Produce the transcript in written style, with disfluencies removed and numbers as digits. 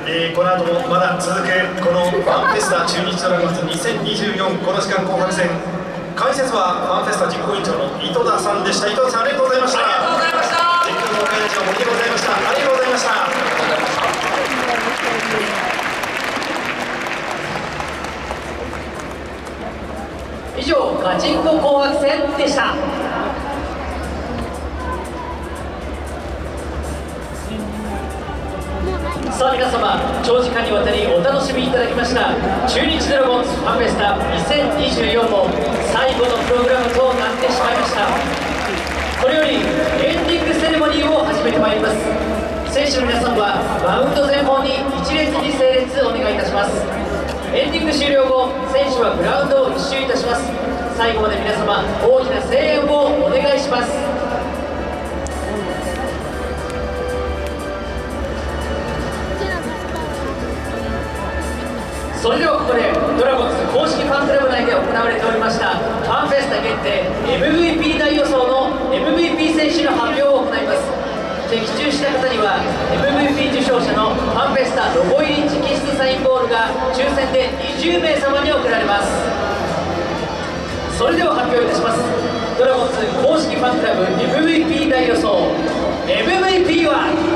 この後もまだ続くこのファンフェスタ中日ドラゴンズ2024この時間紅白戦、解説はファンフェスタ実行委員長の井戸田さんでした。井戸田さんありがとうございました。実況の会長森でございました。ありがとうございました。 以上ガチンコ紅白戦でした。さあ皆様、長時間にわたりお楽しみいただきました中日ドラゴンズファンフェスタ2024も最後のプログラムとなってしまいました。これよりエンディングセレモニーを始めてまいります。選手の皆さんはマウンド前方に一列に整列お願いいたします。エンディング終了後、選手はグラウンドを一周いたします。最後まで皆様大きな声援をお願いします。それではここでドラゴンズ公式ファンクラブ内で行われておりましたファンフェスタ限定 MVP 大予想の MVP 選手の発表を行います。的中した方には MVP 受賞者のファンフェスタロゴ入り直筆サインボールが抽選で20名様に贈られます。それでは発表いたします。ドラゴンズ公式ファンクラブ MVP 大予想 MVP は